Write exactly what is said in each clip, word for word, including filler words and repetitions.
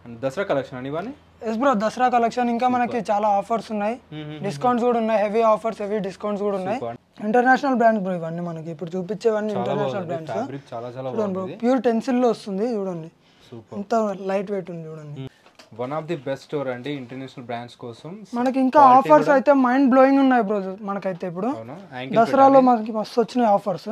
Dasara collection అని ఇవన్నీ yes bro, Dasara collection ఇంకా మనకి చాలా ఆఫర్స్ ఉన్నాయి, డిస్కౌంట్స్ కూడా ఉన్నాయి, హెవీ ఆఫర్స్ హెవీ డిస్కౌంట్స్ కూడా ఉన్నాయి. ఇంటర్నేషనల్ బ్రాండ్స్ బ్రో ఇవన్నీ మనకి ఇప్పుడు చూపించేవన్నీ ఇంటర్నేషనల్ బ్రాండ్స్. చాలా చాలా చూడండి బ్రో, ప్యూర్ టెన్సిల్ లో వస్తుంది చూడండి, ఎంత లైట్ వెయిట్ ఉంది చూడండి. One of the best store అండి ఇంటర్నేషనల్ బ్రాండ్స్ కోసం. మనకి ఇంకా ఆఫర్స్ అయితే మైండ్ బ్లోయింగ్ ఉన్నాయి బ్రో మనకైతే. ఇప్పుడు దసరాలో మనకి మస్తు వచ్చినాయి ఆఫర్స్.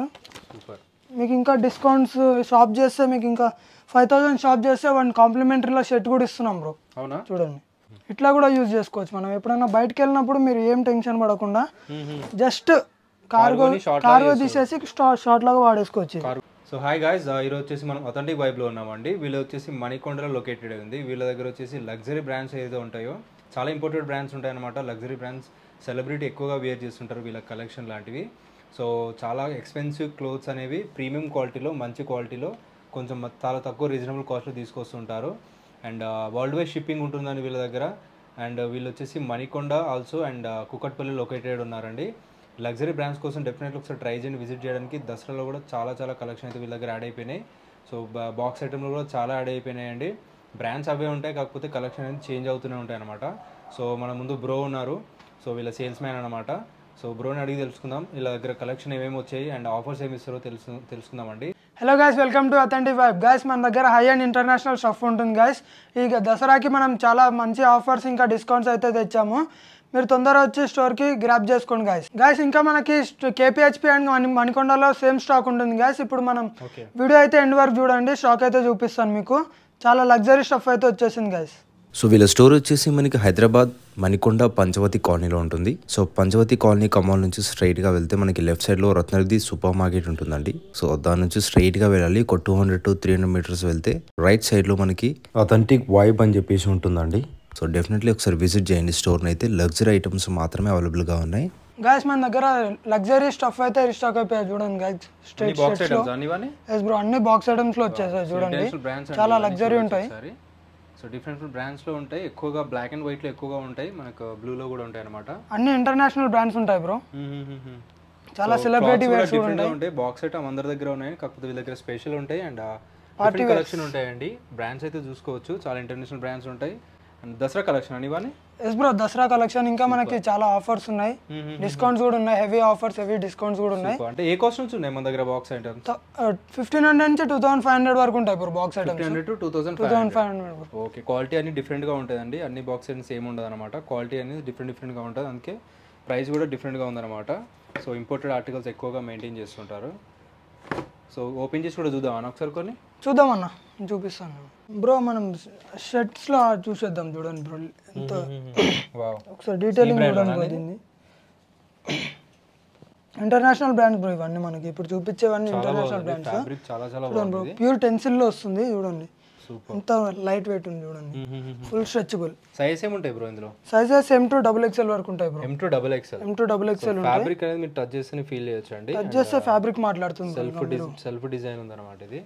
మీకు ఇంకా డిస్కౌంట్స్ షాప్ చేస్తే మీకు ఇంకా ఫైవ్ థౌసండ్ షాప్ చేస్తే వన్ కాంప్లిమెంటరీలో షర్ట్ కూడా ఇస్తున్నాం బ్రో. అవునా, చూడండి ఇట్లా కూడా యూజ్ చేసుకోవచ్చు. మనం ఎప్పుడైనా బయటకు వెళ్ళినప్పుడు మీరు ఏం టెన్షన్ పడకుండా జస్ట్ కార్గో కార్గో తీసేసి షార్ట్ లాగా వాడేసుకోవచ్చు. సో హాయ్ గాయ్స్, ఈరోజు వచ్చేసి మనం అథెంటిక్ వైబ్లో ఉన్నామండి. వీళ్ళు వచ్చేసి మణికొండలో లొకేటెడ్ ఉంది. వీళ్ళ దగ్గర వచ్చేసి లగ్జరీ బ్రాండ్స్ ఏదో ఉంటాయో చాలా ఇంపోర్టెడ్ బ్రాండ్స్ ఉంటాయన్నమాట. లగ్జరీ బ్రాండ్స్ సెలబ్రిటీ ఎక్కువగా వేర్ చేస్తుంటారు వీళ్ళ కలెక్షన్ లాంటివి. సో చాలా ఎక్స్పెన్సివ్ క్లోత్స్ అనేవి ప్రీమియం క్వాలిటీలో మంచి క్వాలిటీలో కొంచెం చాలా తక్కువ రీజనబుల్ కాస్ట్లో తీసుకొస్తుంటారు. అండ్ వరల్డ్ వైడ్ షిప్పింగ్ ఉంటుందని వీళ్ళ దగ్గర. అండ్ వీళ్ళు వచ్చేసి Manikonda also and Kukatpally located ఉన్నారండి. లగ్జరీ బ్రాండ్స్ కోసం డెఫినెట్లీ ఒకసారి ట్రై చేయండి విజిట్ చేయడానికి. దసరాలో కూడా చాలా చాలా కలెక్షన్ అయితే వీళ్ళ దగ్గర యాడ్ అయిపోయినాయి. సో బాక్స్ ఐటెంలో కూడా చాలా యాడ్ అయిపోయినాయండి. బ్రాండ్స్ అవే ఉంటాయి, కాకపోతే కలెక్షన్ అనేది చేంజ్ అవుతూనే ఉంటాయి అనమాట. సో మన ముందు బ్రో ఉన్నారు, సో వీళ్ళ సేల్స్ మ్యాన్ అనమాట. సో బ్రోని అడిగి తెలుసుకుందాం వీళ్ళ దగ్గర కలెక్షన్ ఏమేమి వచ్చాయి అండ్ ఆఫర్స్ ఏమి ఇస్తారో తెలుసు తెలుసుకుందామండి. Hello guys, welcome to authentic vibe. Guys మన దగ్గర హై అండ్ ఇంటర్నేషనల్ స్టఫ్ ఉంటుంది గైస్. ఇక దసరాకి మనం చాలా మంచి ఆఫర్స్ ఇంకా డిస్కౌంట్స్ అయితే తెచ్చాము. మీరు తొందరగా వచ్చి స్టోర్కి గ్రాప్ చేసుకోండి గైస్. గైస్ ఇంకా మనకి కేపీహెచ్పి అండ్ మణికొండలో సేమ్ స్టాక్ ఉంటుంది గైస్. ఇప్పుడు మనం వీడియో అయితే ఎండ్ వరకు చూడండి, స్టాక్ అయితే చూపిస్తాను మీకు. చాలా లగ్జరీ స్టఫ్ అయితే వచ్చేసింది గైస్. సో వీళ్ళ స్టోర్ వచ్చేసి మనకి హైదరాబాద్ మణికొండ పంచవతి కాలనీలో ఉంటుంది. సో పంచవతి కాలనీ కమాల్ నుంచి స్ట్రైట్గా వెళ్తే మనకి లెఫ్ట్ సైడ్లో రత్నగిరి సూపర్ మార్కెట్ ఉంటుందండి. సో దాని నుంచి స్ట్రైట్గా వెళ్ళాలి. ఒక two hundred to three hundred meters వెళ్తే రైట్ సైడ్లో మనకి అథెంటిక్ వైబ్ అని చెప్పేసి ఉంటుందండి. సో డెఫినెట్లీ ఒకసారి విజిట్ చేయండి స్టోర్ని. అయితే లగ్జరీ ఐటమ్స్ మాత్రమే అవైలబుల్గా ఉన్నాయి. గైస్ మన దగ్గర లగ్జరీ స్టఫ్ అయితే రీస్టాక్ అయిపోయాయి చూడండి గైస్. స్ట్రైట్ షర్ట్స్ లో ఎస్ బ్రో అన్ని బాక్స్ ఐటమ్స్ లో వచ్చేసాయి చూడండి, చాలా లగ్జరీ ఉంటాయి. సో డిఫరెంట్ బ్రాండ్స్ లో ఉంటాయి, ఎక్కువగా బ్లాక్ అండ్ వైట్ లో ఎక్కువగా ఉంటాయి, మనకు బ్లూ లో కూడా ఉంటాయి అన్నమాట. అన్ని ఇంటర్నేషనల్ బ్రాండ్స్ ఉంటాయి బ్రో, చాలా సెలబ్రిటీ వేర్స్ కూడా ఉంటాయి. బాక్స్ ఐటమ్ అందరి దగ్గర ఉన్నాయి, కాకపోతే వీళ్ళ దగ్గర స్పెషల్ ఉంటాయి అండ్ పార్టీ కలెక్షన్ ఉంటాయండి. బ్రాండ్స్ అయితే చూసుకోవచ్చు, చాలా ఇంటర్నేషనల్ బ్రాండ్స్ ఉంటాయి. అండ్ దసరా కలెక్షన్ అని ఇవన్నీ ఎస్ బ్రో, దసరా కలెక్షన్ ఇంకా మనకి చాలా ఆఫర్స్ ఉన్నాయి, డిస్కౌంట్స్ కూడా ఉన్నాయి, హెవీ ఆఫర్స్ హెవీ డిస్కౌంట్స్ కూడా ఉన్నాయి. అంటే ఏ కాస్ట్ నుంచి ఉన్నాయి మన దగ్గర బాక్స్ ఐటమ్స్? ఫిఫ్టీన్ హండ్రెడ్ నుంచి టూ థౌసండ్ ఫైవ్ హండ్రెడ్ వరకు ఉంటాయి bro box items. Fifteen hundred to two thousand five hundred. Okay, quality అన్ని డిఫరెంట్ గా ఉంటుందండి, అన్ని బాక్స్ ఐటమ్స్ సేమ్ ఉండదు అనమాట. క్వాలిటీ అనేది డిఫరెంట్ డిఫరెంట్ గా ఉంటుంది, అందుకే ప్రైస్ కూడా డిఫరెంట్ గా ఉందన్నమాట. సో ఇంపోర్టెడ్ ఆర్టికల్స్ ఎక్కువగా మెయింటైన్ చేస్తుంటారు. సో ఓపెన్ చేసి కూడా చూద్దాం అన్న ఒకసారి, కొన్ని చూద్దామన్నా చూపిస్తాను బ్రో. మనం షర్ట్స్ లో చూసేద్దాం చూడండి బ్రో, ఎంత ఒకసారి డీటెయిలింగ్ చూడండి. ఇంటర్నేషనల్ బ్రాండ్స్ బ్రో ఇవన్నీ మనకి ఇప్పుడు చూపించేవన్నీ ఇంటర్నేషనల్ బ్రాండ్స్. చూడండి బ్రో, ప్యూర్ టెన్సిల్ లో వస్తుంది చూడండి, ఎంత లైట్ వెయిట్ ఉంది చూడండి, ఫుల్ స్ట్రెచబుల్. సైజ్ ఏమి ఉంటాయి బ్రో ఇందులో? Sizes M to double XL వరకు ఉంటాయి bro. M to double XL M to double XL ఉంటాయి. ఫ్యాబ్రిక్ అనేది మీరు టచ్ చేస్తే ఫీల్ చేయొచ్చు అండి, టచ్ చేస్తే ఫ్యాబ్రిక్ మాట్లాడుతుంది. సెల్ఫ్ సెల్ఫ్ డిజైన్ ఉంది అనమాట ఇది.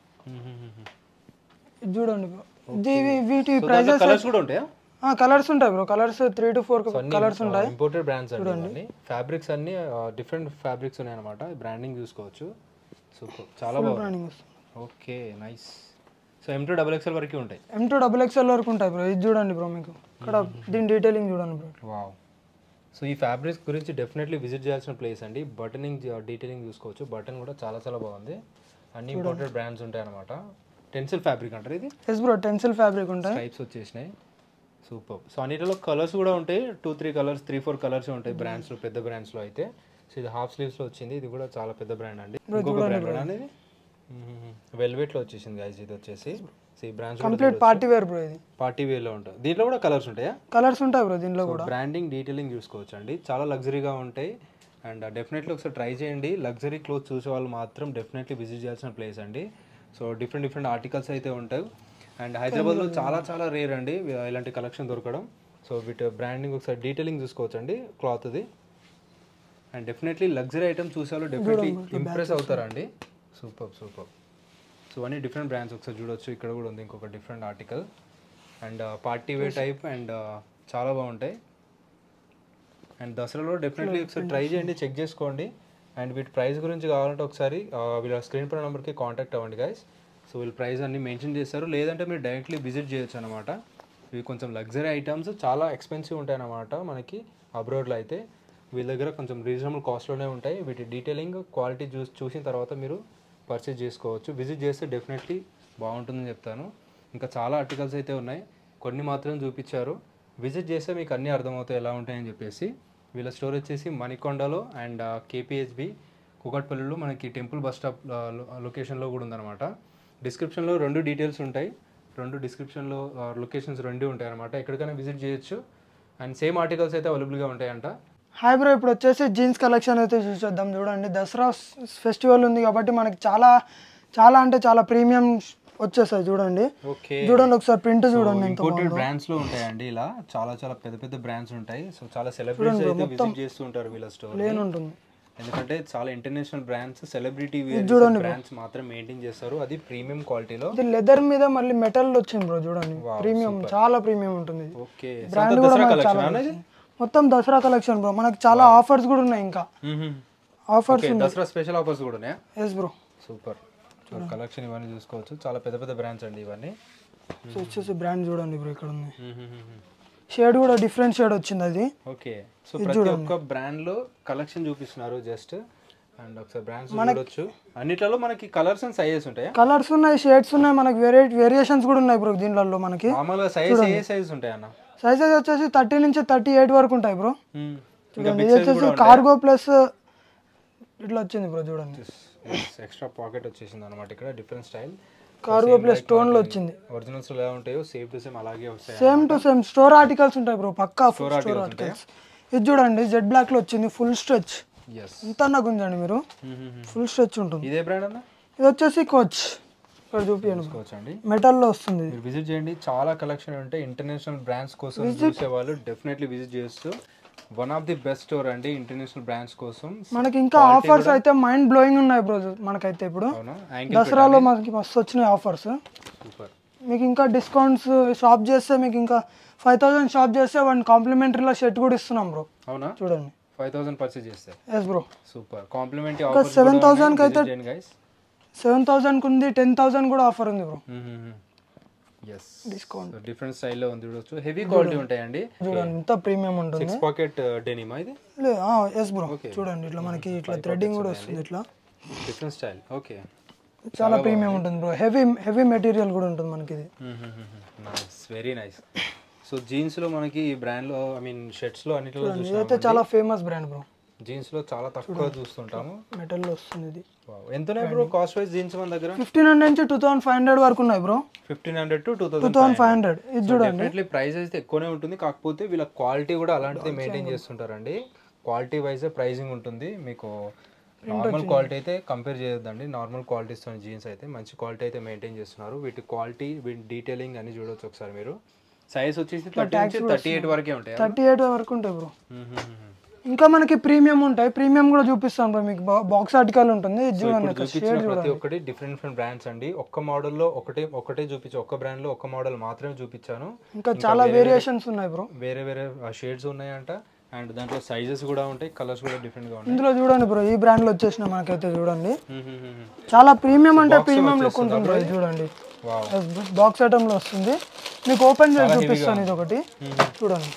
చూడండి బ్రో, వీటి ప్రైజెస్ కలర్స్ కూడా ఉంటాయా? కలర్స్ ఉంటాయి bro, colours three to four colours ఉంటాయి. ఇంపోర్టెడ్ బ్రాండ్స్ అండి, ఫ్యాబ్రిక్స్ అన్ని డిఫరెంట్ ఫ్యాబ్రిక్స్ ఉన్నాయి అనమాట. బ్రాండింగ్ చూసుకోవచ్చు, సూపర్, చాలా బాగుంది. Okay nice. So M to double XL వరకు ఉంటాయి, ఎం టూ డబుల్ ఎక్స్ఎల్ వరకు ఉంటాయి బ్రో. ఇది చూడండి బ్రో, మీకు ఇక్కడ దీని డీటెయిలింగ్ చూడండి బ్రో. వావ్. సో ఈ ఫ్యాబ్రిక్స్ గురించి డెఫినెట్లీ విజిట్ చేయాల్సిన ప్లేస్ అండి. బటనింగ్ డీటెయిలింగ్ చూసుకోవచ్చు, బటన్ కూడా చాలా చాలా బాగుంది. అన్ని ఇంపోర్టెడ్ బ్రాండ్స్ ఉంటాయి అనమాట. టెన్సిల్ ఫ్యాబ్రిక్ అంటారు ఇది. ఎస్ బ్రో, టెన్సిల్ ఫ్యాబ్రిక్ ఉంటాయి, టైప్స్ వచ్చేసినాయి. సూపర్. సో అన్నిటిలో కలర్స్ కూడా ఉంటాయి, two three colours three four colours ఉంటాయి బ్రాండ్స్లో, పెద్ద బ్రాండ్స్లో అయితే. సో ఇది హాఫ్ స్లీవ్స్లో వచ్చింది, ఇది కూడా చాలా పెద్ద బ్రాండ్ అండి. ఇంకొక బ్రాండ్ అనేది వెల్వెట్లో వచ్చేసింది గైస్. ఇది వచ్చేసి ఈ brands complete party wear bro, ఇది పార్టీ వేర్లో ఉంటుంది. దీంట్లో కూడా కలర్స్ ఉంటాయా? కలర్స్ ఉంటాయి బ్రో దీంట్లో కూడా. బ్రాండింగ్ డీటెయిలింగ్ చూసుకోవచ్చు అండి, చాలా లగ్జరీగా ఉంటాయి. అండ్ డెఫినెట్లీ ఒకసారి ట్రై చేయండి. లగ్జరీ క్లోత్ చూసే వాళ్ళు మాత్రం డెఫినెట్లీ విజిట్ చేయాల్సిన ప్లేస్ అండి. సో డిఫరెంట్ డిఫరెంట్ ఆర్టికల్స్ అయితే ఉంటాయి. అండ్ హైదరాబాద్లో చాలా చాలా రేర్ అండి ఇలాంటి కలెక్షన్ దొరకడం. సో వీటి బ్రాండింగ్ ఒకసారి డీటెయిలింగ్ చూసుకోవచ్చు అండి క్లాత్ది. అండ్ డెఫినెట్లీ లగ్జరీ ఐటమ్ చూసే వాళ్ళు డెఫినెట్లీ ఇంప్రెస్ అవుతారండి. Super super. సో అన్ని డిఫరెంట్ బ్రాండ్స్ ఒకసారి చూడొచ్చు. ఇక్కడ కూడా ఉంది ఇంకొక different article, and party wear type, and చాలా బాగుంటాయి. అండ్ దసరాలో డెఫినెట్లీ ఒకసారి ట్రై చేయండి, చెక్ చేసుకోండి. అండ్ వీటి ప్రైస్ గురించి కావాలంటే ఒకసారి వీళ్ళ స్క్రీన్ పై నెంబర్కి కాంటాక్ట్ అవ్వండి గైస్. సో వీళ్ళు ప్రైస్ అన్ని మెన్షన్ చేస్తారు, లేదంటే మీరు డైరెక్ట్లీ విజిట్ చేయొచ్చు అనమాట. ఇవి కొంచెం లగ్జరీ ఐటమ్స్, చాలా ఎక్స్పెన్సివ్ ఉంటాయి అన్నమాట మనకి అబ్రాడ్లో అయితే. వీళ్ళ దగ్గర కొంచెం రీజనబుల్ కాస్ట్లోనే ఉంటాయి. వీటి డీటెయిలింగ్ క్వాలిటీ చూసి చూసిన తర్వాత మీరు పర్చేజ్ చేసుకోవచ్చు. విజిట్ చేస్తే డెఫినెట్లీ బాగుంటుందని చెప్తాను. ఇంకా చాలా ఆర్టికల్స్ అయితే ఉన్నాయి, కొన్ని మాత్రం చూపించారు. విజిట్ చేస్తే మీకు అన్నీ అర్థమవుతాయి ఎలా ఉంటాయని చెప్పేసి. వీళ్ళ స్టోర్ వచ్చేసి మణికొండలో అండ్ కేపీహెచ్బి కూకట్పల్లిలో మనకి టెంపుల్ బస్ స్టాప్ లొకేషన్లో కూడా ఉందన్నమాట. డిస్క్రిప్షన్లో రెండు డీటెయిల్స్ ఉంటాయి, రెండు డిస్క్రిప్షన్లో లొకేషన్స్ రెండు ఉంటాయి అనమాట. ఎక్కడికైనా విజిట్ చేయొచ్చు. అండ్ సేమ్ ఆర్టికల్స్ అయితే అవైలబుల్గా ఉంటాయంట. హాయ్ బ్రో, ఇప్పుడు వచ్చేసి జీన్స్ కలెక్షన్ అయితే చూసేద్దాం. చూడండి, దసరా ఫెస్టివల్ ఉంది కాబట్టి మనకి చాలా చాలా అంటే చాలా ప్రీమియం వచ్చేసాయి. చూడండి ఓకే, చూడండి ఒకసారి ప్రింట్ చూడండి. ఇంపోర్టెడ్ బ్రాండ్స్ లో ఉంటాయండి ఇలా, చాలా చాలా పెద్ద పెద్ద బ్రాండ్స్ ఉంటాయి. సో చాలా సెలబ్రిటీస్ అయితే విజిట్ చేస్తూ ఉంటారు వీళ్ళ స్టోర్. ప్లేన్ ఉంటుంది ఎందుకంటే చాలా ఇంటర్నేషనల్ బ్రాండ్స్, సెలబ్రిటీ బ్రాండ్స్ మాత్రం మెయింటైన్ చేస్తారు, అది ప్రీమియం క్వాలిటీలో. ఇది లెదర్ మీద మళ్ళీ మెటల్ వచ్చింది బ్రో. చూడండి, ప్రీమియం, చాలా ప్రీమియం ఉంటుంది. ఓకే, బ్రాండ్ కూడా మొత్తం దసరా కలెక్షన్ బ్రో. మనకి చాలా ఆఫర్స్ కూడా ఉన్నాయి. ఇంకా ఆఫర్స్ దసరా స్పెషల్ ఆఫర్స్ కూడా ఉన్నాయా? Yes bro, super. కలెక్షన్ ఇవన్నీ చూసుకోవచ్చు, చాలా పెద్ద పెద్ద బ్రాండ్స్ అండి ఇవన్నీ. సో వచ్చేసి బ్రాండ్ చూడండి బ్రో, ఇక్కడ ఉంది. షేడ్ కూడా డిఫరెంట్ షేడ్ వచ్చింది అది. ఓకే, సో ప్రతి ఒక్క బ్రాండ్ లో కలెక్షన్ చూపిస్తున్నారు జస్ట్. అండ్ ఒకసారి బ్రాండ్స్ చూడొచ్చు. అన్నిట్లలో మనకి కలర్స్ అండ్ సైజెస్ ఉంటాయా? కలర్స్ ఉన్నాయి, షేడ్స్ ఉన్నాయి, మనకి వేరే వేరియేషన్స్ కూడా ఉన్నాయి బ్రో దీనిలో. మనకి మామూలుగా సైజ్ ఏ సైజ్ ఉంటాయి అన్న? సైజెస్ వచ్చేసి థర్టీ నుంచి థర్టీ ఎయిట్ వరకు ఉంటాయి బ్రో. చూడండి, ఇది వచ్చేసి కార్గో ప్లస్ ఇట్లా వచ్చింది బ్రో. చూడండి, ఎక్స్ట్రా పాకెట్ వచ్చేసింది అనమాట ఇక్కడ, different style. Cargo plus stone లో వచ్చింది. ఒరిజినల్స్ ఎలా ఉంటాయో సేమ్ టు సేమ్ అలాగే వస్తాయి. Same to same store articles ఉంటాయి బ్రో, పక్కా స్టోర్ ఆర్టికల్స్. ఇది చూడండి, జెడ్ బ్లాక్ లో వచ్చింది, ఫుల్ స్ట్రెచ్. ఎంత అన్నా గుంజండి మీరు, ఫుల్ స్ట్రెచ్ ఉంటుంది. ఇదే బ్రాండ్ అన్న? ఇది వచ్చేసి కోచ్. ఇక్కడ చూపించండి, మెటల్ లో వస్తుంది. మీరు విజిట్ చేయండి, చాలా కలెక్షన్ ఉంటాయి. ఇంటర్నేషనల్ బ్రాండ్స్ కోసం చూసే వాళ్ళు డెఫినెట్లీ విజిట్ చేస్తూ, one of the best store అండి ఇంటర్నేషనల్ బ్రాండ్స్ కోసం. మనకి ఇంకా ఆఫర్స్ అయితే మైండ్ బ్లోయింగ్ ఉన్నాయి బ్రో. మనకైతే ఇప్పుడు దసరాలో మనకి మస్తు వచ్చినాయి ఆఫర్స్. మీకు ఇంకా డిస్కౌంట్స్ షాప్ చేస్తే మీకు ఇంకా ఫైవ్ థౌసండ్ షాప్ చేస్తే వన్ కాంప్లిమెంటరీలో షర్ట్ కూడా ఇస్తున్నాం బ్రో. అవునా? చూడండి, ఫైవ్ థౌసండ్ పర్చేస్ చేస్తే. Yes bro, super. Complimentary offer seven thousand కి అయితే సెవెన్ థౌసండ్ కి ఉంది, టెన్ థౌసండ్ కూడా ఆఫర్ ఉంది bro. yes discount different style లో ఉంది చూడొచ్చు. హెవీ క్వాలిటీ ఉంటాయండి. చూడండి, ఎంత ప్రీమియం ఉంటుంది. సిక్స్ పాకెట్ డెనిమ్ ఇది. ఆ ఎస్ బ్రో, చూడండి ఇట్లా మనకి ఇట్లా థ్రెడ్డింగ్ కూడా వస్తుంది. ఇట్లా డిఫరెంట్ స్టైల్. ఓకే, చాలా ప్రీమియం ఉంటుంది బ్రో. హెవీ హెవీ మెటీరియల్ కూడా ఉంటుంది మనకి ఇది. Nice, very nice. So jeans లో మనకి ఈ బ్రాండ్ లో, ఐ మీన్ షర్ట్స్ లో అన్నిటిలో చూసాము. ఇదైతే చాలా ఫేమస్ బ్రాండ్ బ్రో. జీన్స్ లో చాలా తక్కువ చూస్తుంటాము. మెటల్ లో వస్తుంది ఇది. ఎంతనే బ్రో కాస్ట్ వైస్ జీన్స్ మన దగ్గర? ఫిఫ్టీన్ హండ్రెడ్ నుంచి టూ థౌసండ్ ఫైవ్ హండ్రెడ్ వరకు ఉన్నాయి bro. Fifteen hundred to two two thousand five hundred. ఇది చూడండి, డెఫినెట్లీ ప్రైస్ అయితే ఎక్కువనే ఉంటుంది. కాకపోతే వీళ్ళ క్వాలిటీ కూడా అలాంటిదే మెయింటైన్ చేస్తుంటారండి. క్వాలిటీ వైజ్ ప్రైజింగ్ ఉంటుంది. మీకు నార్మల్ క్వాలిటీ అయితే కంపేర్ చేయొద్దండి. నార్మల్ క్వాలిటీస్ తో జీన్స్ అయితే మంచి క్వాలిటీ అయితే మెయింటైన్ చేస్తున్నారు. వీటి క్వాలిటీ, వీటి డీటెయిలింగ్ అని చూడొచ్చు ఒకసారి మీరు. సైజ్ వచ్చేసి థర్టీ నుంచి థర్టీ ఎయిట్ వరకే ఉంటాయి. థర్టీ ఎయిట్ వరకు ఉంటాయి బ్రో. ఇంకా మనకి ప్రీమియం ఉంటాయి. ప్రీమియం కూడా చూపిస్తాం బ్రో. మీకు బాక్స్ ఆర్టికల్ ఉంటుంది. ప్రతి ఒక్కటి డిఫరెంట్ డిఫరెంట్ బ్రాండ్స్ అండి. ఒక్క మోడల్ లో ఒకటే ఒకటే చూపించాను, ఒక్క బ్రాండ్ లో ఒక్క మోడల్ మాత్రమే చూపించాను. ఇంకా చాలా వేరియేషన్స్ ఉన్నాయి బ్రో. వేరే వేరే షేడ్స్ ఉన్నాయంట. అండ్ దాంట్లో సైజెస్ కూడా ఉంటాయి, కలర్స్ కూడా డిఫరెంట్ గా ఉంటాయి. ఇందులో చూడండి బ్రో, ఈ బ్రాండ్ లో వచ్చేసిన మనకైతే చూడండి చాలా ప్రీమియం అంటే ప్రీమియం లుక్ ఉంటుంది బ్రో. చూడండి, బాక్స్ ఐటమ్ లో వస్తుంది. మీకు ఓపెన్ చేసి చూపిస్తాను. ఇది ఒకటి చూడండి.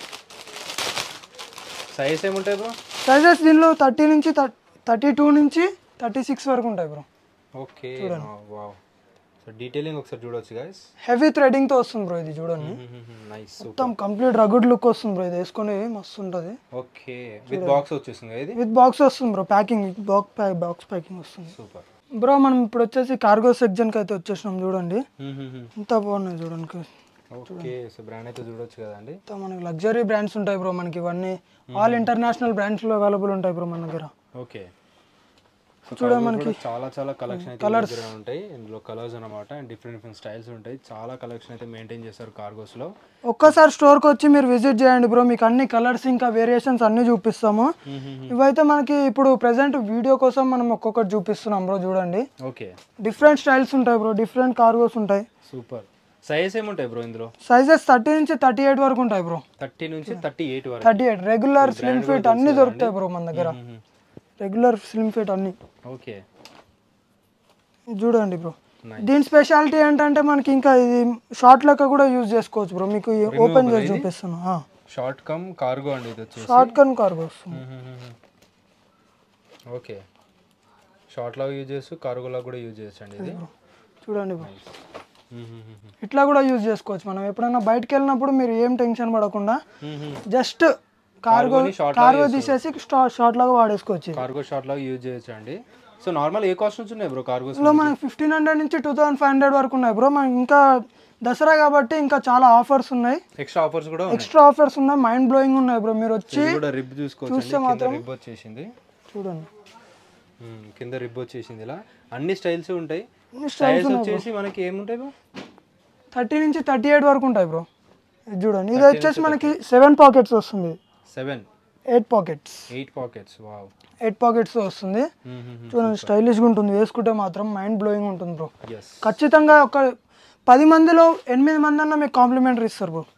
సైజ్ ఏముంటాయి బ్రో? సైజెస్ దీనిలో థర్టీ నుంచి థర్టీ టూ నుంచి థర్టీ సిక్స్ వరకు ఉంటాయి bro. Okay, wow. So detailing ఒకసారి చూడొచ్చు గైస్. హెవీ థ్రెడింగ్ తో వస్తుంది బ్రో ఇది. చూడండి, నైస్, మొత్తం కంప్లీట్ రగుడ్ లుక్ వస్తుంది బ్రో. ఇది వేసుకొని మస్తు ఉంటుంది. ఓకే, విత్ బాక్స్ వచ్చేస్తుంది ఇది. విత్ బాక్స్ వస్తుంది bro. Packing box box packing వస్తుంది. Super bro. మనం ఇప్పుడు వచ్చేసి కార్గో సెక్షన్ కి అయితే వచ్చేసినాం. చూడండి ఎంత బాగున్నాయి చూడండి. ఓకే, సో బ్రాండ్ అయితే చూడొచ్చు కదండి. మనకి లగ్జరీ బ్రాండ్స్ ఉంటాయి బ్రో. మనకి ఇవన్నీ ఆల్ ఇంటర్నేషనల్ బ్రాండ్స్ లో అవైలబుల్ ఉంటాయి బ్రో మన దగ్గర. ఓకే, చూడండి మనకి చాలా చాలా కలెక్షన్ అయితే ఉంటాయి ఇందులో. కలర్స్ అన్నమాట, అండ్ డిఫరెంట్ డిఫరెంట్ స్టైల్స్ ఉంటాయి. చాలా కలెక్షన్ అయితే మెయింటైన్ చేస్తారు కార్గోస్ లో. ఒక్కసారి స్టోర్ కి వచ్చి మీరు విజిట్ చేయండి బ్రో. మీకు అన్ని కలర్స్ ఇంకా వేరియేషన్స్ అన్ని చూపిస్తాము. ఇవైతే మనకి ఇప్పుడు ప్రెసెంట్ వీడియో కోసం మనం ఒక్కొక్కటి చూపిస్తున్నాం బ్రో. చూడండి, ఓకే, డిఫరెంట్ స్టైల్స్ ఉంటాయి బ్రో. డిఫరెంట్ కార్గోస్ ఉంటాయి. సూపర్. సైజ్ ఏముంటాయి బ్రో ఇందులో? సైజెస్ థర్టీ నుంచి థర్టీ ఎయిట్ వరకు ఉంటాయి బ్రో. థర్టీ నుంచి థర్టీ ఎయిట్ వరకు. Thirty eight regular, slim fit అన్ని దొరుకుతాయి బ్రో మన దగ్గర. రెగ్యులర్, స్లిమ్ ఫిట్ అన్ని. ఓకే, చూడండి బ్రో, దీని స్పెషాలిటీ ఏంటంటే మనకి ఇంకా ఇది షార్ట్ లెక్క కూడా యూజ్ చేసుకోవచ్చు బ్రో. మీకు ఓపెన్ చేసి చూపిస్తాను. షార్ట్ కమ్ కార్గో అండి ఇది వచ్చేసి. షార్ట్ కమ్ కార్గో వస్తుంది. ఓకే, షార్ట్ లాగా యూజ్ చేస్తూ కార్గో లాగా కూడా యూజ్ చేయొచ్చు అండి ఇది. చూడండి బ్రో, ఇట్లా కూడా యూజ్ చేసుకోవచ్చు. మనం ఎప్పుడైనా బయటకు వెళ్ళినప్పుడు మీరు ఏం టెన్షన్ పడకుండా జస్ట్ కార్గో కార్గో తీసేసి షార్ట్ లాగా వాడేసుకోవచ్చు. కార్గో షార్ట్ లాగా యూజ్ చేయొచ్చు అండి. సో నార్మల్ ఏ కాస్ట్ నుంచి ఉన్నాయి బ్రో కార్గోస్? లో మనకి ఫిఫ్టీన్ హండ్రెడ్ నుంచి టూ థౌసండ్ ఫైవ్ హండ్రెడ్ వరకు ఉన్నాయి బ్రో. మనకి ఇంకా దసరా కాబట్టి ఇంకా చాలా ఆఫర్స్ ఉన్నాయి. ఎక్స్ట్రా ఆఫర్స్ కూడా ఎక్స్ట్రా ఆఫర్స్ ఉన్నాయి, మైండ్ బ్లోయింగ్ ఉన్నాయి బ్రో. మీరు వచ్చి రిబ్ చూసుకోవచ్చు, మాత్రం రిబ్ వచ్చేసింది చూడండి, కింద రిబ్ వచ్చేసింది. ఇలా అన్ని స్టైల్స్ ఉంటాయి. స్టైల్స్ వచ్చేసి మనకి ఏముంటాయి బ్రో? థర్టీ నుంచి థర్టీ ఎయిట్ వరకు ఉంటాయి బ్రో. ఇది చూడండి, ఇది వచ్చేసి మనకి సెవెన్ పాకెట్స్ వస్తుంది. Seven eight pockets eight pockets wow, eight pockets వస్తుంది. చూడండి, స్టైలిష్గా ఉంటుంది. వేసుకుంటే మాత్రం మైండ్ బ్లోయింగ్ ఉంటుంది బ్రో. ఖచ్చితంగా ఒక పది మందిలో ఎనిమిది మంది అన్న మీకు కాంప్లిమెంటరీ ఇస్తారు బ్రో.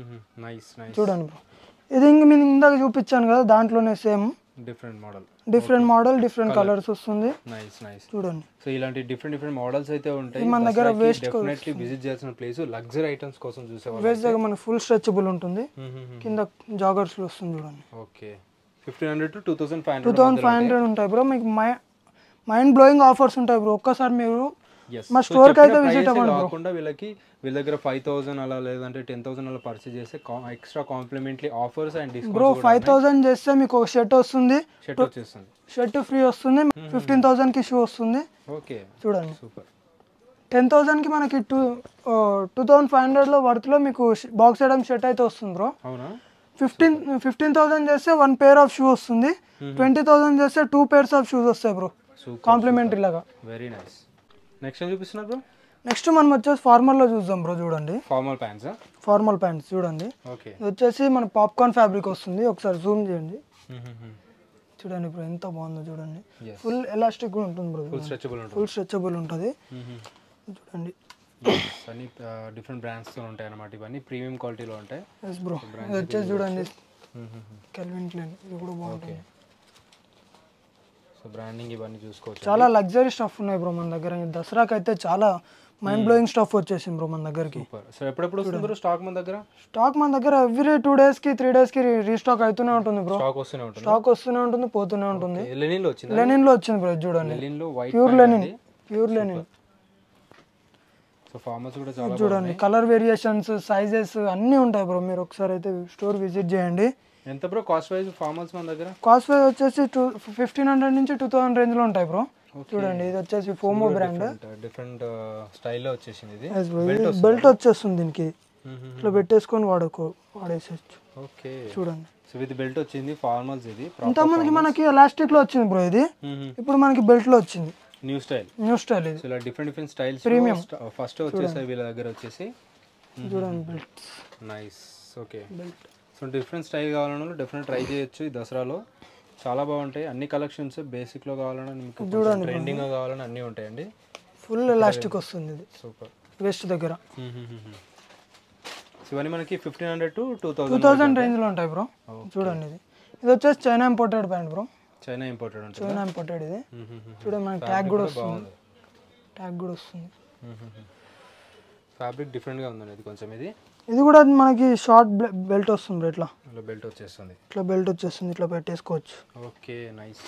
చూడండి బ్రో, ఇది ఇంక నేను ఇందాక చూపించాను కదా, దాంట్లోనే same different model different model different colours వస్తుంది. Nice nice. చూడండి, సో ఇలాంటి డిఫరెంట్ డిఫరెంట్ మోడల్స్ అయితే ఉంటాయి మన దగ్గర. వేస్ట్ డెఫినెట్లీ విజిట్ చేయాల్సిన ప్లేస్. లగ్జరీ ఐటమ్స్ కోసం చూసేవాళ్ళు. వేస్ట్ దగ్గర మనకి ఫుల్ స్ట్రెచబుల్ ఉంటుంది, కింద జాగర్స్ లో వస్తుంది చూడండి. Okay, fifteen hundred to two thousand five two thousand five hundred ఉంటాయి బ్రో. మీకు మైండ్ బ్లోయింగ్ ఆఫర్స్ ఉంటాయి బ్రో. ఒక్కసారి మీరు మా స్టోర్ కి అయితే విజిట్ అవ్వండి బ్రో. కాకుండా వీళ్ళకి వీళ్ళ దగ్గర ఫైవ్ థౌసండ్ అలా లేదంటే టెన్ థౌసండ్ అలా పర్చేస్ చేస్తే extra complimentary offers and discount bro. Five thousand చేస్తే మీకు ఒక షర్ట్ వస్తుంది, షర్ట్ వచ్చేస్తుంది, షర్ట్ ఫ్రీ వస్తుంది. ఫిఫ్టీన్ థౌసండ్ కి షూ వస్తుంది. ఓకే, చూడండి. సూపర్. టెన్ థౌసండ్ కి మనకి two two thousand five hundred లో వర్త్ లో మీకు బాక్స్ ఐటమ్ షర్ట్ అయితే వస్తుంది బ్రో. అవునా? ఫిఫ్టీన్ ఫిఫ్టీన్ థౌసండ్ చేస్తే వన్ పేర్ ఆఫ్ షూ వస్తుంది. ట్వంటీ థౌసండ్ చేస్తే టూ పేర్స్ ఆఫ్ షూస్ వస్తాయి బ్రో, కాంప్లిమెంటరీ లాగా. Very nice. నెక్స్ట్ ఏం చూపిస్తున్నారు బ్రో? నెక్స్ట్ మనం వచ్చేసి ఫార్మల్ లో చూద్దాం బ్రో. చూడండి, ఫార్మల్ ప్యాంట్స్. ఫార్మల్ ప్యాంట్స్ చూడండి. ఓకే, ఇది వచ్చేసి మన పాప్కార్న్ ఫ్యాబ్రిక్ వస్తుంది. ఒకసారి జూమ్ చేయండి. చూడండి బ్రో, ఎంత బాగుందో చూడండి. ఫుల్ ఎలాస్టిక్ కూడా ఉంటుంది బ్రో. ఫుల్ స్ట్రెచబుల్ ఉంటుంది. ఫుల్ స్ట్రెచబుల్ ఉంటుంది. చూడండి, అన్ని డిఫరెంట్ బ్రాండ్స్ తో ఉంటాయి అన్నమాట. ఇవన్నీ ప్రీమియం క్వాలిటీలో ఉంటాయి. Yes bro. ఇది వచ్చేసి చూడండి కెల్విన్ క్లైన్, ఇది కూడా బాగుంటుంది. సో బ్రాండింగ్ ఇవన్నీ చూసుకోవచ్చు. చాలా లగ్జరీ స్టఫ్ ఉన్నాయి బ్రో మన దగ్గర. దసరాకి అయితే చాలా మైండ్ బ్లోయింగ్ స్టఫ్ వచ్చేసింది బ్రో మన దగ్గరికి. సో ఎప్పుడెప్పుడు వస్తుంది బ్రో స్టాక్ మన దగ్గర? స్టాక్ మన దగ్గర ఎవ్రీ టూ డేస్ కి త్రీ డేస్ కి రీస్టాక్ అవుతూనే ఉంటుంది బ్రో. స్టాక్ వస్తూనే ఉంటుంది. స్టాక్ వస్తూనే ఉంటుంది, పోతూనే ఉంటుంది. లెనిన్ లో వచ్చింది. లెనిన్ లో వచ్చింది బ్రో. చూడండి, లెనిన్ లో white pure linen, pure linen. So formals కూడా చాలా చూడండి, కలర్ వేరియేషన్స్, సైజెస్ అన్నీ ఉంటాయి బ్రో. మీరు ఒకసారి అయితే స్టోర్ విజిట్ చేయండి. ఎంత బ్రో కాస్ట్ వైజ్ ఫార్మల్స్ మన దగ్గర? కాస్ట్ వైజ్ వచ్చేసి టూ ఫిఫ్టీన్ హండ్రెడ్ నుంచి టూ థౌసండ్ రేంజ్ లో ఉంటాయి బ్రో. చూడండి, ఇది వచ్చేసి ఫోమో బ్రాండ్, డిఫరెంట్ స్టైల్లో వచ్చేసింది. ఇది బెల్ట్ వచ్చేస్తుంది దీనికి. ఇట్లా పెట్టేసుకొని వాడుకో వాడేసేయచ్చు. ఓకే, చూడండి. సో విత్ బెల్ట్ వచ్చింది ఫార్మల్స్. ఇది ఇంతమందికి మనకి ఎలాస్టిక్ లో వచ్చింది బ్రో. ఇది ఇప్పుడు మనకి బెల్ట్ లో వచ్చింది. New style, new style. ఇది ఇలా different different styles. Premium first వచ్చేసాయి వీళ్ళ దగ్గర వచ్చేసి. చూడండి, belt. Nice. Okay, belt. So different style కావాలన్నా డిఫరెంట్ ట్రై చేయొచ్చు ఈ దసరాలో. చాలా బాగుంటాయి అన్ని కలెక్షన్స్. బేసిక్ లో కావాలన్నా మీకు, ట్రెండింగ్ గా కావాలన్నా అన్నీ ఉంటాయండి. ఫుల్ ఎలాస్టిక్ వస్తుంది ఇది. సూపర్. వెస్ట్ దగ్గర. సో ఇవన్నీ మనకి fifteen hundred to two two thousand thousand range లో ఉంటాయి బ్రో. చూడండి, ఇది ఇది వచ్చేసి China imported pant bro. China imported ఉంటుంది. చైనా ఇంపోర్టెడ్ ఇది. చూడండి, మనకి ట్యాగ్ కూడా వస్తుంది. ట్యాగ్ కూడా వస్తుంది. ఫ్యాబ్రిక్ డిఫరెంట్ గా ఉందండి ఇది కొంచెం. ఇది ఇది కూడా మనకి షార్ట్ బెల్ట్ వస్తుంది బ్రో. ఇట్లా ఇట్లా బెల్ట్ వచ్చేస్తుంది. ఇట్లా బెల్ట్ వచ్చేస్తుంది, ఇట్లా పెట్టేసుకోవచ్చు. Okay, nice.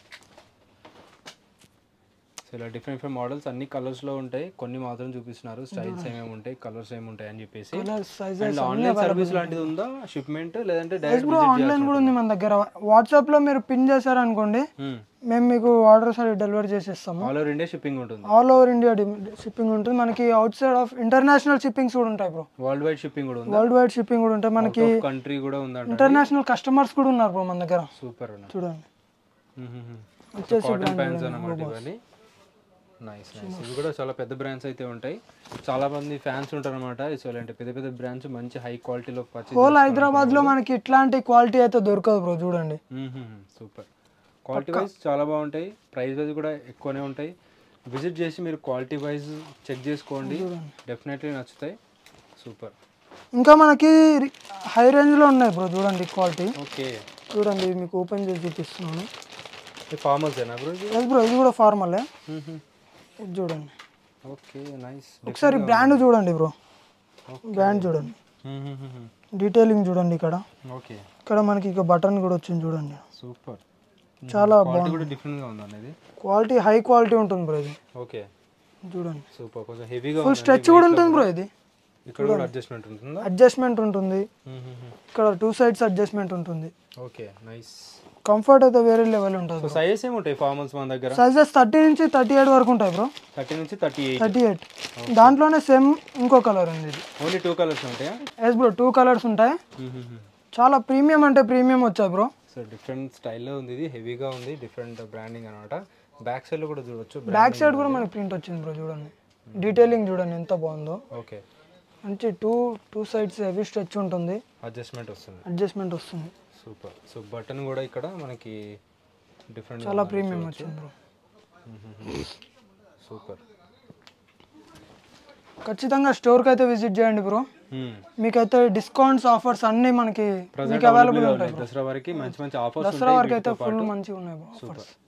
సో ఇలా డిఫరెంట్ డిఫరెంట్ మోడల్స్ అన్ని కలర్స్ లో ఉంటాయి. కొన్ని మాత్రం చూపిస్తున్నారు. స్టైల్స్ ఏమేమి ఉంటాయి, కలర్స్ ఏమి ఉంటాయి అని చెప్పేసి. అండ్ ఆన్లైన్ సర్వీస్ లాంటిది ఉందా? షిప్మెంట్ లేదంటే డైరెక్ట్ ఆన్లైన్ కూడా ఉంది మన దగ్గర. వాట్సాప్ లో మీరు పిన్ చేశారు అనుకోండి, మేము మీకు ఆర్డర్స్ అది డెలివరీ చేసేస్తాము. ఆల్ ఓవర్ ఇండియా షిప్పింగ్ ఉంటుంది. ఆల్ ఓవర్ ఇండియా షిప్పింగ్ ఉంటుంది. మనకి outside of international shippings కూడా ఉంటాయి బ్రో. వరల్డ్ వైడ్ షిప్పింగ్ కూడా ఉంది. వరల్డ్ వైడ్ షిప్పింగ్ కూడా ఉంటాయి. మనకి కంట్రీ కూడా ఉందంట. ఇంటర్నేషనల్ కస్టమర్స్ కూడా ఉన్నారు బ్రో మన దగ్గర. సూపర్. చూడండి, వచ్చేసి కాటన్ ప్యాంట్స్ అన్నమాట ఇవన్నీ. Nice nice. ఇవి కూడా చాలా పెద్ద బ్రాండ్స్ అయితే ఉంటాయి. చాలా మంది ఫ్యాన్స్ ఉంటారు అనమాట. సో ఇలాంటి పెద్ద పెద్ద బ్రాండ్స్ మంచి హై క్వాలిటీలో పర్చేస్. హోల్ హైదరాబాద్ లో మనకి ఇట్లాంటి క్వాలిటీ అయితే దొరకదు బ్రో. చూడండి, సూపర్. క్వాలిటీ వైజ్ చాలా బాగుంటాయి. ప్రైస్ వైజ్ కూడా ఎక్కువనే ఉంటాయి. విజిట్ చేసి మీరు క్వాలిటీ వైజ్ చెక్ చేసుకోండి, డెఫినెట్లీ నచ్చుతాయి. సూపర్. ఇంకా మనకి హై రేంజ్ లో ఉన్నాయి బ్రో. చూడండి క్వాలిటీ. ఓకే, చూడండి, మీకు ఓపెన్ చేసి చూపిస్తున్నాను. ఫార్మల్స్ ఏనా బ్రో? బ్రో ఇది కూడా ఫార్మలే. ఇది చూడండి. Okay nice. ఒకసారి బ్రాండ్ చూడండి బ్రో, బ్రాండ్ చూడండి, డీటెయిలింగ్ చూడండి. ఇక్కడ ఓకే ఇక్కడ మనకి ఇక బటన్ కూడా వచ్చింది చూడండి. సూపర్. చాలా క్వాలిటీ కూడా డిఫరెంట్ గా ఉంది అనేది. క్వాలిటీ హై క్వాలిటీ ఉంటుంది బ్రో ఇది. ఓకే చూడండి సూపర్. కొంచెం హెవీగా ఫుల్ స్ట్రెచ్ కూడా ఉంటుంది బ్రో ఇది. ఇక్కడ కూడా అడ్జస్ట్మెంట్ ఉంటుందా? అడ్జస్ట్మెంట్ ఉంటుంది. ఇక్కడ టూ సైడ్స్ అడ్జస్ట్మెంట్ ఉంటుంది. Okay nice. కంఫర్ట్ అయితే వేరే లెవెల్ ఉంటుంది. సో సైజెస్ ఏమి ఉంటాయి ఫార్మల్స్ మన దగ్గర? సైజెస్ థర్టీ నుంచి థర్టీ ఎయిట్ వరకు ఉంటాయి బ్రో. థర్టీ నుంచి థర్టీ ఎయిట్ థర్టీ ఎయిట్ దాంట్లోనే సేమ్ ఇంకో కలర్ ఉంది ఇది. ఓన్లీ టూ కలర్స్ ఉంటాయా? ఎస్ బ్రో, టూ కలర్స్ ఉంటాయి. చాలా ప్రీమియం అంటే ప్రీమియం వచ్చాయి బ్రో. సో డిఫరెంట్ స్టైల్లో ఉంది ఇది, హెవీగా ఉంది, డిఫరెంట్ బ్రాండింగ్ అనమాట. బ్యాక్ సైడ్ లో కూడా చూడొచ్చు. బ్యాక్ సైడ్ కూడా మనకి ప్రింట్ వచ్చింది బ్రో, చూడండి డీటెయిలింగ్ చూడండి ఎంత బాగుందో. ఓకే మంచి two two sides heavy stretch ఉంటుంది, అడ్జస్ట్మెంట్ వస్తుంది. అడ్జస్ట్మెంట్ వస్తుంది. సూపర్. సో బటన్ కూడా ఇక్కడ మనకి డిఫరెంట్, చాలా ప్రీమియం వచ్చింది బ్రో. సూపర్. ఖచ్చితంగా స్టోర్కి అయితే విజిట్ చేయండి బ్రో. మీకైతే డిస్కౌంట్స్ ఆఫర్స్ అన్ని మనకి మీకు అవైలబుల్ ఉంటాయి. దసరా వరకు మంచి మంచి ఆఫర్స్ దసరా వరకు అయితే ఫుల్ మంచిగా ఉన్నాయి బ్రో ఆఫర్స్.